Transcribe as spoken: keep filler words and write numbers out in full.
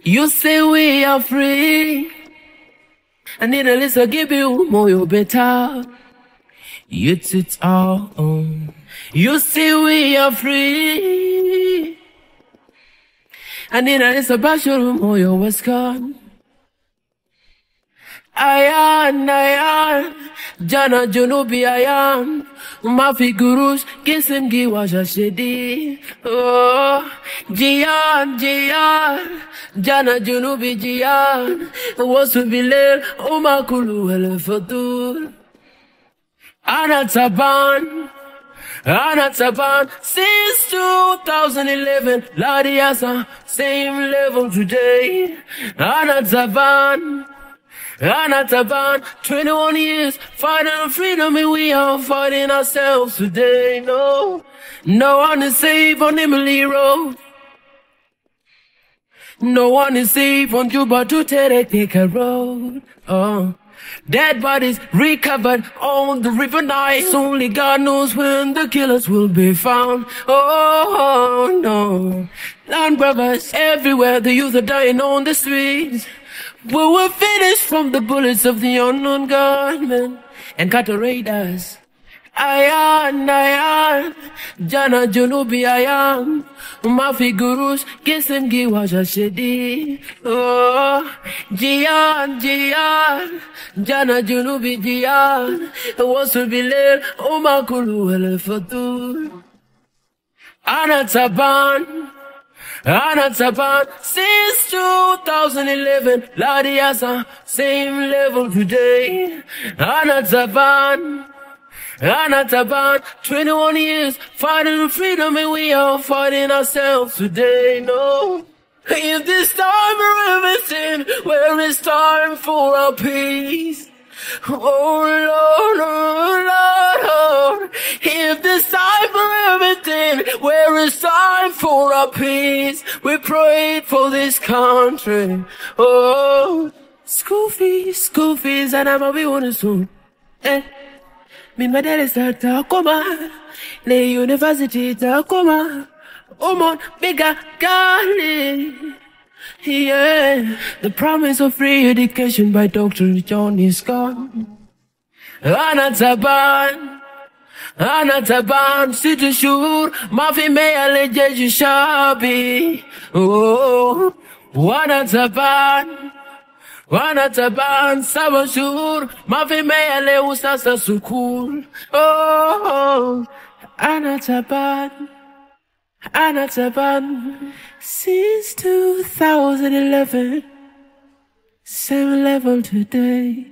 You say we are free. I need a list to give you more, you better. It's its our own. You say we are free. I need a list about your more, you was gone. Ayan, ayan, jana junubi ayan. Mafi gurus, kisim giwasha shedi. Oh, jiyan, jiyan, jana junubi jiyan. Wasu bilel, umakulu hele fatur. Ana Taban, Ana Taban, since two thousand eleven. Ladiasa, same level today. Ana Taban. Ana Taban, twenty-one years, fighting for freedom, and we are fighting ourselves today. No, no one is safe on Emily Road. No one is safe on Juba to Terekeka Road. Oh, dead bodies recovered on the river Nile. Only God knows when the killers will be found. Oh, no. Land brothers everywhere, the youth are dying on the streets. We were finished from the bullets of the unknown gunmen and cattle raiders. Ayan, ayan, jana junubi ayan. Mafi gurus, kisim giwasha shedi. Oh, jiyan, jiyan, jana junubi jiyan. Wasu bilel, umakulu hele fatur. Ana Taban. Ana Taban, since two thousand eleven. Ladiasa, same level today. Ana Taban, Ana Taban, twenty-one years, fighting for freedom, and we are fighting ourselves today. No, is this time for everything? Where is time for our peace? Oh Lord, oh Lord, oh. If this time for everything, where is time for our peace? We prayed for this country. Oh, school fees, school fees, and I'm a be one soon. Eh, me my dad is at Takoma, the university Takoma. Oh man, bigger golly. Yeah, the promise of free education by Doctor John is gone. Ana Taban, Ana Taban, city sure, mafi me alejeju shabi. Oh, Ana Taban, Ana Taban, sabo sure, mafi me ale usasa sukul. Oh, Ana Taban, Ana Taban, since two thousand eleven, same level today.